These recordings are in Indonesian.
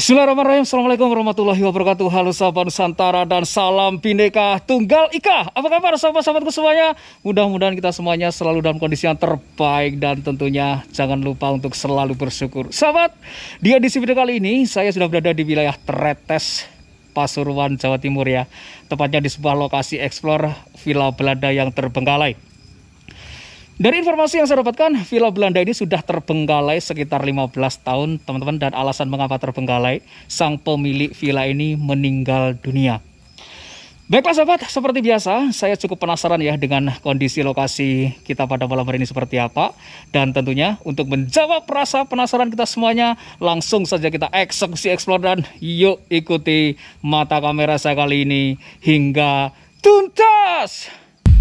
Bismillahirrahmanirrahim. Assalamualaikum warahmatullahi wabarakatuh. Halo sahabat Nusantara dan salam Bhinneka Tunggal Ika. Apa kabar sahabat-sahabatku semuanya? Mudah-mudahan kita semuanya selalu dalam kondisi yang terbaik. Dan tentunya jangan lupa untuk selalu bersyukur. Sahabat, di edisi video kali ini saya sudah berada di wilayah Tretes, Pasuruan, Jawa Timur ya. Tepatnya di sebuah lokasi eksplor Villa Belanda yang terbengkalai. Dari informasi yang saya dapatkan, Villa Belanda ini sudah terbengkalai sekitar 15 tahun, teman-teman. Dan alasan mengapa terbengkalai, sang pemilik villa ini meninggal dunia. Baiklah sahabat, seperti biasa, saya cukup penasaran ya dengan kondisi lokasi kita pada malam hari ini seperti apa. Dan tentunya untuk menjawab rasa penasaran kita semuanya, langsung saja kita eksekusi eksplor dan yuk ikuti mata kamera saya kali ini hingga tuntas.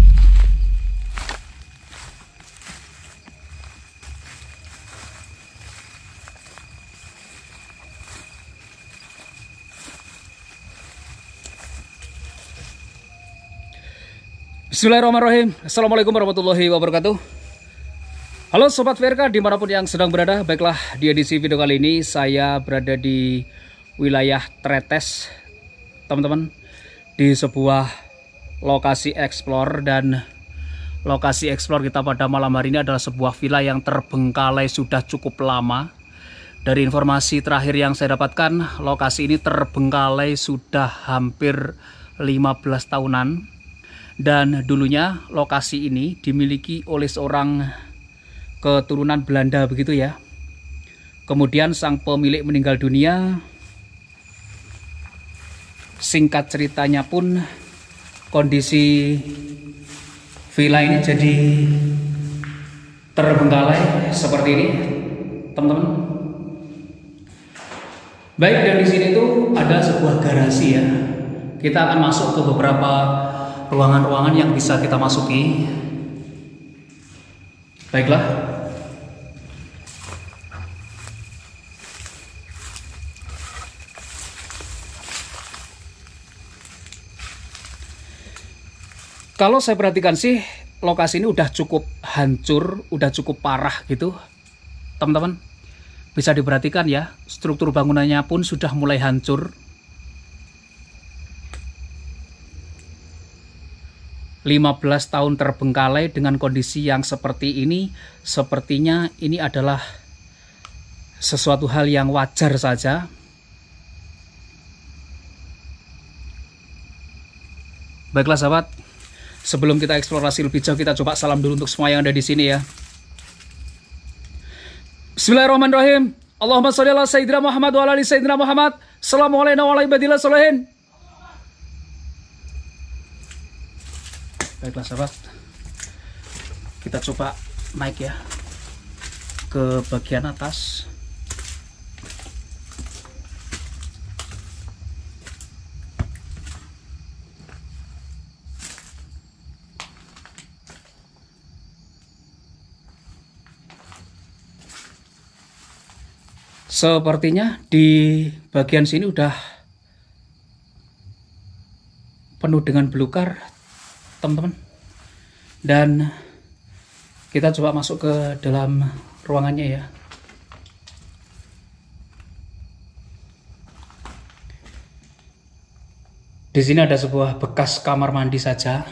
Bismillahirrahmanirrahim. Assalamualaikum warahmatullahi wabarakatuh. Halo Sobat VRK dimanapun yang sedang berada. Baiklah, di edisi video kali ini saya berada di wilayah Tretes, teman-teman, di sebuah lokasi eksplor. Dan lokasi eksplor kita pada malam hari ini adalah sebuah villa yang terbengkalai sudah cukup lama. Dari informasi terakhir yang saya dapatkan, lokasi ini terbengkalai sudah hampir 15 tahunan. Dan dulunya lokasi ini dimiliki oleh seorang keturunan Belanda begitu ya. Kemudian sang pemilik meninggal dunia. Singkat ceritanya pun kondisi villa ini jadi terbengkalai seperti ini, teman-teman. Baik, dan di sini tuh ada sebuah garasi ya. Kita akan masuk ke beberapa ruangan-ruangan yang bisa kita masuki. Baiklah. Kalau saya perhatikan sih, lokasi ini udah cukup hancur, udah cukup parah gitu, teman-teman. Bisa diperhatikan ya, struktur bangunannya pun sudah mulai hancur. 15 tahun terbengkalai dengan kondisi yang seperti ini, sepertinya ini adalah sesuatu hal yang wajar saja. Baiklah sahabat, sebelum kita eksplorasi lebih jauh, kita coba salam dulu untuk semua yang ada di sini ya. Bismillahirrahmanirrahim. Allahumma sholli ala sayyidina Muhammad wa ala ali sayyidina Muhammad. Assalamualaikum warahmatullahi wabarakatuh. Baiklah sahabat, kita coba naik ya ke bagian atas. Sepertinya di bagian sini udah penuh dengan belukar, teman-teman. Dan kita coba masuk ke dalam ruangannya ya. Di sini ada sebuah bekas kamar mandi saja.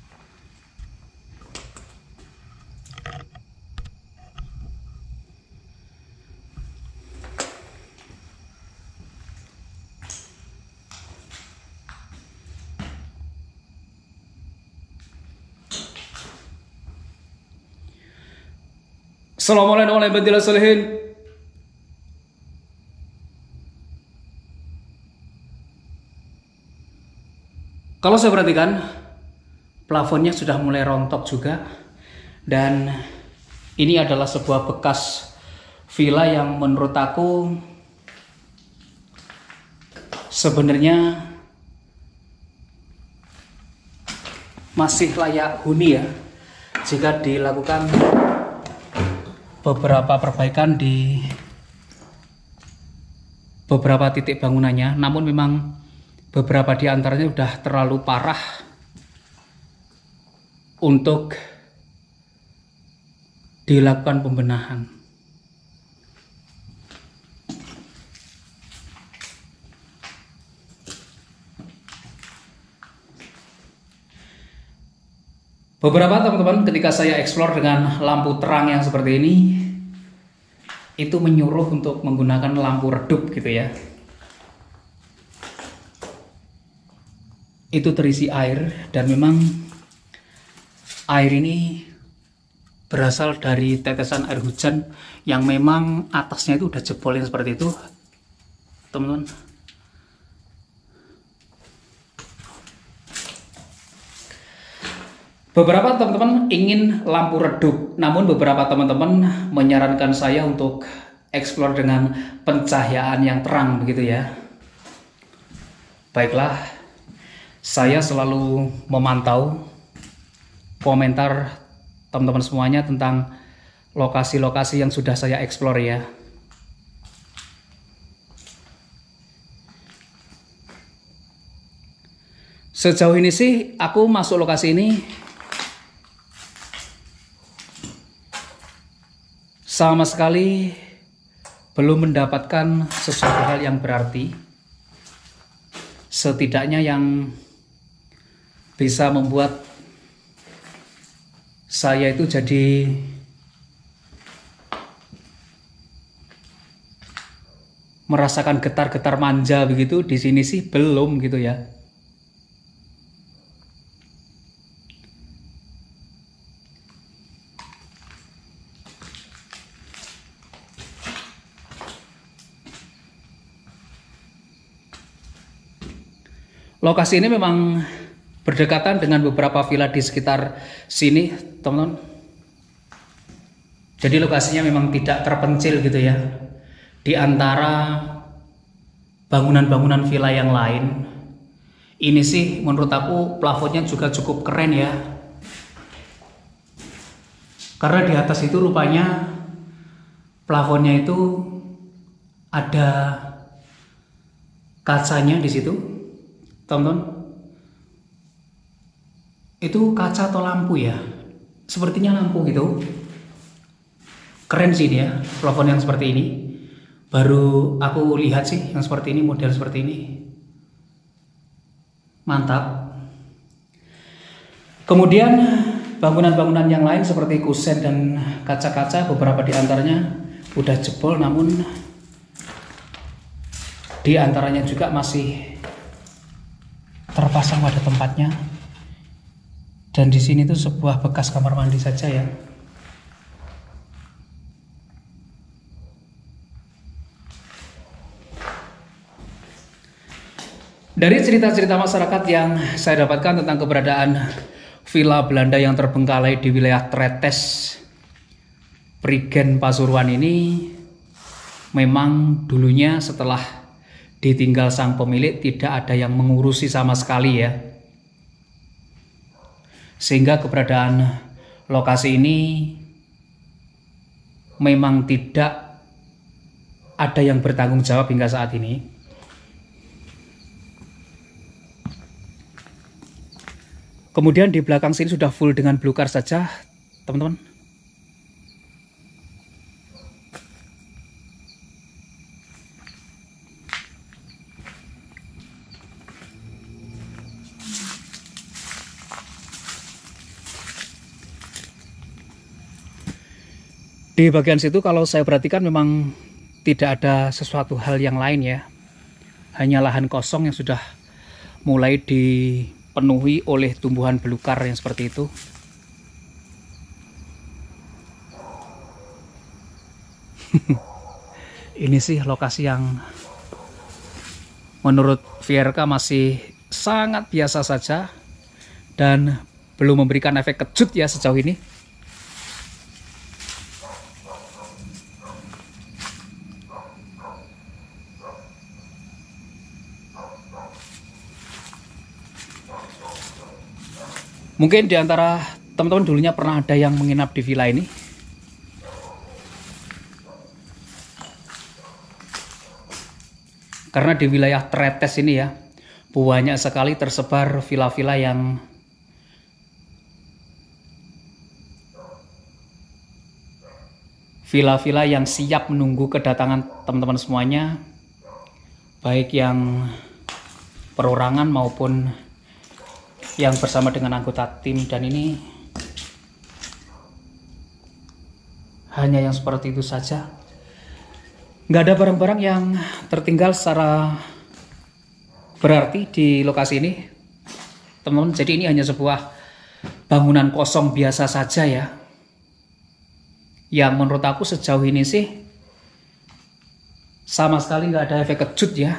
Assalamualaikum warahmatullahi wabarakatuh. Kalau saya perhatikan, plafonnya sudah mulai rontok juga. Dan ini adalah sebuah bekas villa yang menurut aku sebenarnya masih layak huni ya, jika dilakukan beberapa perbaikan di beberapa titik bangunannya. Namun memang beberapa di antaranya sudah terlalu parah untuk dilakukan pembenahan. Beberapa teman-teman ketika saya explore dengan lampu terang yang seperti ini, itu menyuruh untuk menggunakan lampu redup gitu ya. Itu terisi air, dan memang air ini berasal dari tetesan air hujan yang memang atasnya itu udah jebolin seperti itu, teman-teman. Beberapa teman-teman ingin lampu redup, namun beberapa teman-teman menyarankan saya untuk explore dengan pencahayaan yang terang begitu ya. Baiklah, saya selalu memantau komentar teman-teman semuanya tentang lokasi-lokasi yang sudah saya explore ya. Sejauh ini sih aku masuk lokasi ini sama sekali belum mendapatkan sesuatu hal yang berarti, setidaknya yang bisa membuat saya itu jadi merasakan getar-getar manja begitu. Di sini sih belum gitu ya. Lokasi ini memang berdekatan dengan beberapa villa di sekitar sini, teman-teman. Jadi lokasinya memang tidak terpencil gitu ya. Di antara bangunan-bangunan villa yang lain, ini sih menurut aku plafonnya juga cukup keren ya. Karena di atas itu rupanya plafonnya itu ada kacanya di situ. Teman-teman, itu kaca atau lampu ya? Sepertinya lampu gitu. Keren sih dia, plafon yang seperti ini. Baru aku lihat sih yang seperti ini, model seperti ini. Mantap. Kemudian bangunan-bangunan yang lain seperti kusen dan kaca-kaca, beberapa di antaranya udah jebol, namun di antaranya juga masih terpasang pada tempatnya. Dan di sini tuh sebuah bekas kamar mandi saja ya. Dari cerita-cerita masyarakat yang saya dapatkan tentang keberadaan villa Belanda yang terbengkalai di wilayah Tretes, Prigen, Pasuruan ini, memang dulunya setelah ditinggal sang pemilik tidak ada yang mengurusi sama sekali ya. Sehingga keberadaan lokasi ini memang tidak ada yang bertanggung jawab hingga saat ini. Kemudian di belakang sini sudah full dengan belukar saja, teman-teman. Di bagian situ kalau saya perhatikan memang tidak ada sesuatu hal yang lain ya. Hanya lahan kosong yang sudah mulai dipenuhi oleh tumbuhan belukar yang seperti itu. Ini sih lokasi yang menurut VRK masih sangat biasa saja dan belum memberikan efek kejut ya sejauh ini. Mungkin di antara teman-teman dulunya pernah ada yang menginap di villa ini. Karena di wilayah Tretes ini ya, banyak sekali tersebar villa-villa yang siap menunggu kedatangan teman-teman semuanya, baik yang perorangan maupun yang bersama dengan anggota tim. Dan ini hanya yang seperti itu saja. Nggak ada barang-barang yang tertinggal secara berarti di lokasi ini, teman-teman. Jadi ini hanya sebuah bangunan kosong biasa saja ya. Yang menurut aku sejauh ini sih sama sekali nggak ada efek kejut ya.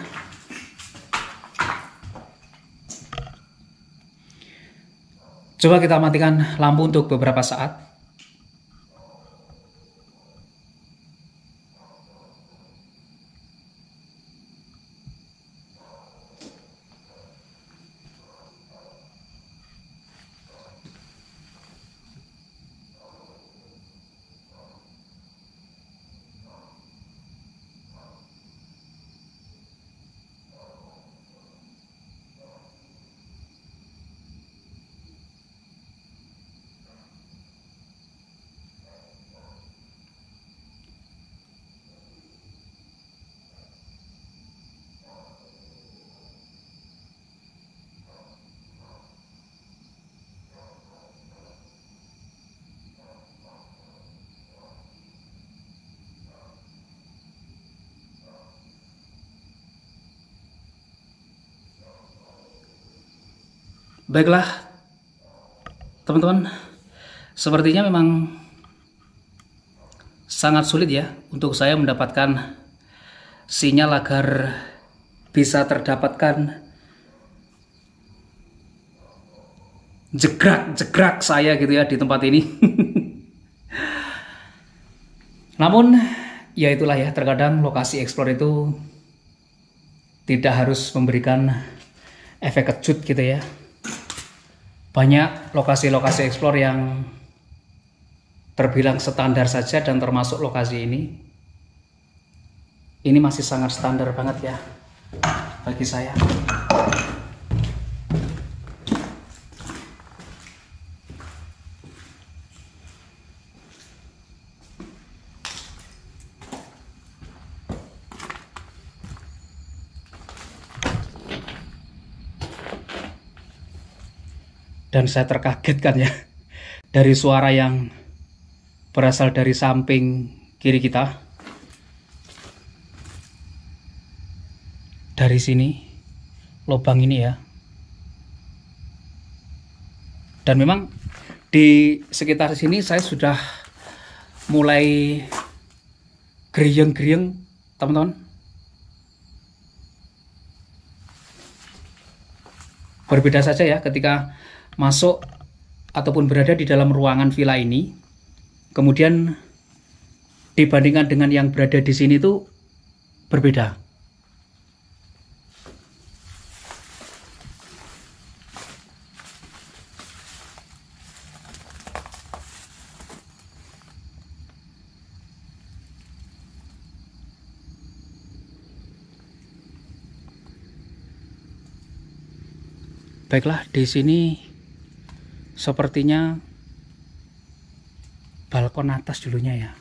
Coba kita matikan lampu untuk beberapa saat. Baiklah, teman-teman, sepertinya memang sangat sulit ya untuk saya mendapatkan sinyal agar bisa terdapatkan jegrak saya gitu ya di tempat ini. Namun ya itulah ya, terkadang lokasi explore itu tidak harus memberikan efek kejut gitu ya. Banyak lokasi-lokasi explore yang terbilang standar saja, dan termasuk lokasi ini. Ini masih sangat standar banget ya bagi saya. Dan saya terkagetkan ya dari suara yang berasal dari samping kiri kita. Dari sini, lubang ini ya. Dan memang di sekitar sini saya sudah mulai geriyeng-geriyeng, teman-teman. Berbeda saja ya ketika masuk ataupun berada di dalam ruangan villa ini, kemudian dibandingkan dengan yang berada di sini itu berbeda. Baiklah, di sini sepertinya balkon atas dulunya ya.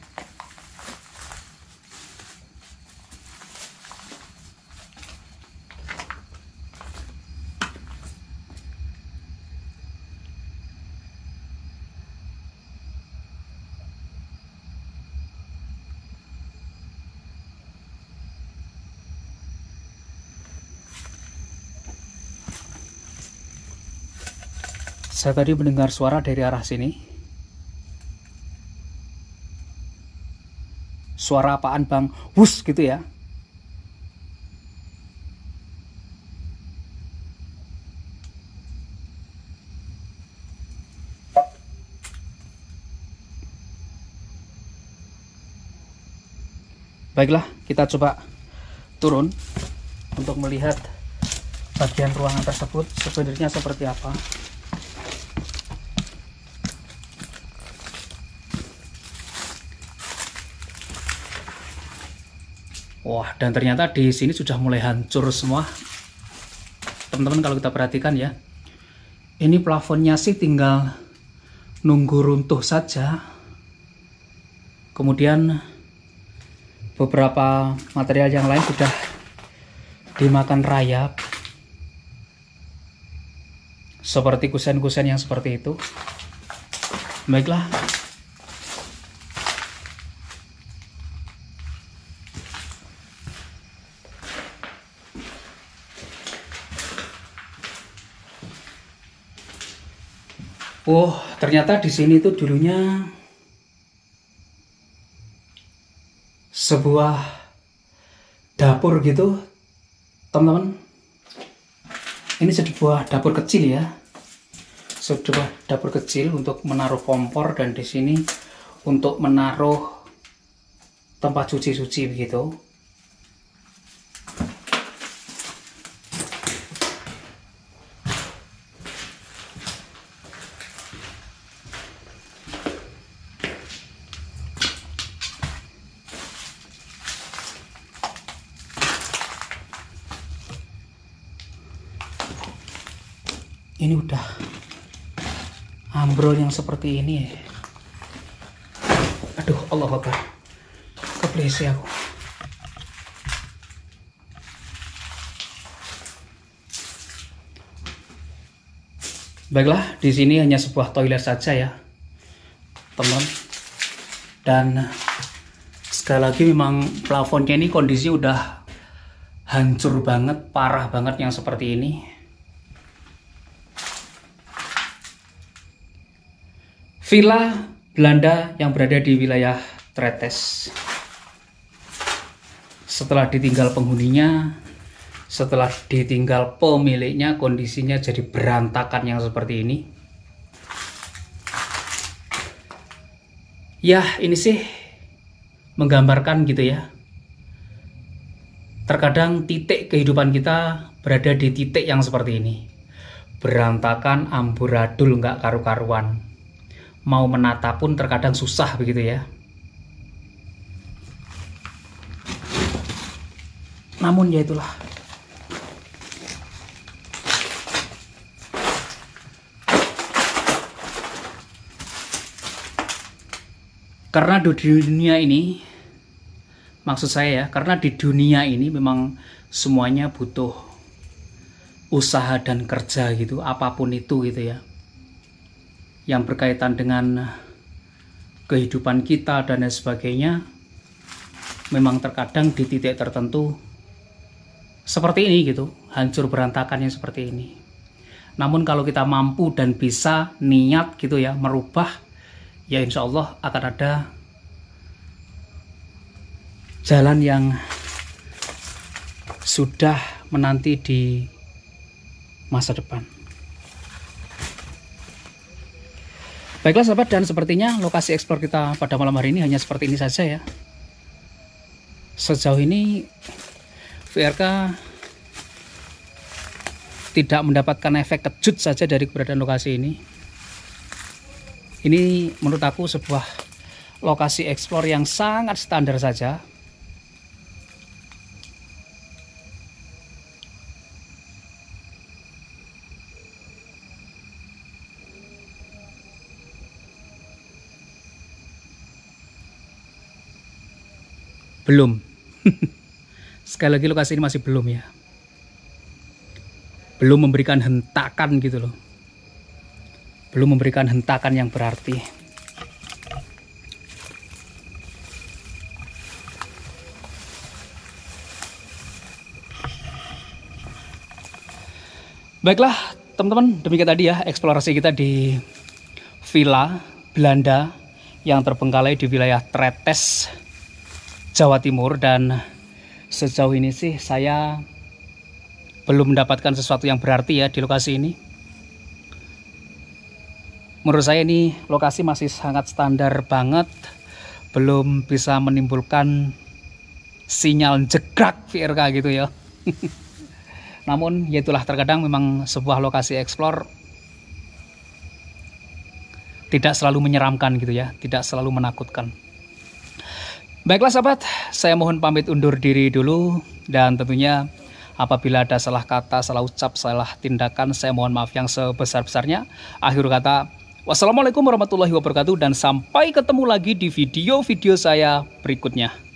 Saya tadi mendengar suara dari arah sini. Suara apaan bang? Wus gitu ya. Baiklah, kita coba turun untuk melihat bagian ruangan tersebut sebenarnya seperti apa. Wah, dan ternyata di sini sudah mulai hancur semua. Teman-teman, kalau kita perhatikan ya, ini plafonnya sih tinggal nunggu runtuh saja. Kemudian beberapa material yang lain sudah dimakan rayap, seperti kusen-kusen yang seperti itu. Baiklah, Oh, ternyata di sini tuh dulunya sebuah dapur gitu, teman-teman. Ini sebuah dapur kecil ya. Sebuah dapur kecil untuk menaruh kompor, dan di sini untuk menaruh tempat cuci-cuci begitu. Ini udah ambrol yang seperti ini. Aduh, Allah Akbar. Keplesi aku. Baiklah, di sini hanya sebuah toilet saja ya, teman. Dan sekali lagi memang plafonnya ini kondisi udah hancur banget, parah banget yang seperti ini. Villa Belanda yang berada di wilayah Tretes. Setelah ditinggal penghuninya, setelah ditinggal pemiliknya, kondisinya jadi berantakan yang seperti ini. Ya, ini sih menggambarkan gitu ya. Terkadang titik kehidupan kita berada di titik yang seperti ini. Berantakan, amburadul, nggak karu-karuan. Mau menata pun terkadang susah begitu ya. Namun ya itulah. Karena di dunia ini, maksud saya ya, karena di dunia ini memang semuanya butuh usaha dan kerja gitu, apapun itu gitu ya, yang berkaitan dengan kehidupan kita dan lain sebagainya. Memang terkadang di titik tertentu seperti ini gitu, hancur berantakannya seperti ini. Namun kalau kita mampu dan bisa niat gitu ya, merubah, ya insya Allah akan ada jalan yang sudah menanti di masa depan. Baiklah sahabat, dan sepertinya lokasi eksplor kita pada malam hari ini hanya seperti ini saja ya. Sejauh ini VRK tidak mendapatkan efek kejut saja dari keberadaan lokasi ini. Ini menurut aku sebuah lokasi eksplor yang sangat standar saja. Belum. Sekali lagi lokasi ini masih belum ya. Belum memberikan hentakan gitu loh. Belum memberikan hentakan yang berarti. Baiklah teman-teman, demikian tadi ya eksplorasi kita di Villa Belanda yang terbengkalai di wilayah Tretes, Jawa Timur. Dan sejauh ini sih saya belum mendapatkan sesuatu yang berarti ya di lokasi ini. Menurut saya ini lokasi masih sangat standar banget, belum bisa menimbulkan sinyal jegrak VRK gitu ya. Namun ya itulah, terkadang memang sebuah lokasi eksplor tidak selalu menyeramkan gitu ya, tidak selalu menakutkan. Baiklah sahabat, saya mohon pamit undur diri dulu, dan tentunya apabila ada salah kata, salah ucap, salah tindakan, saya mohon maaf yang sebesar-besarnya. Akhir kata, wassalamualaikum warahmatullahi wabarakatuh, dan sampai ketemu lagi di video-video saya berikutnya.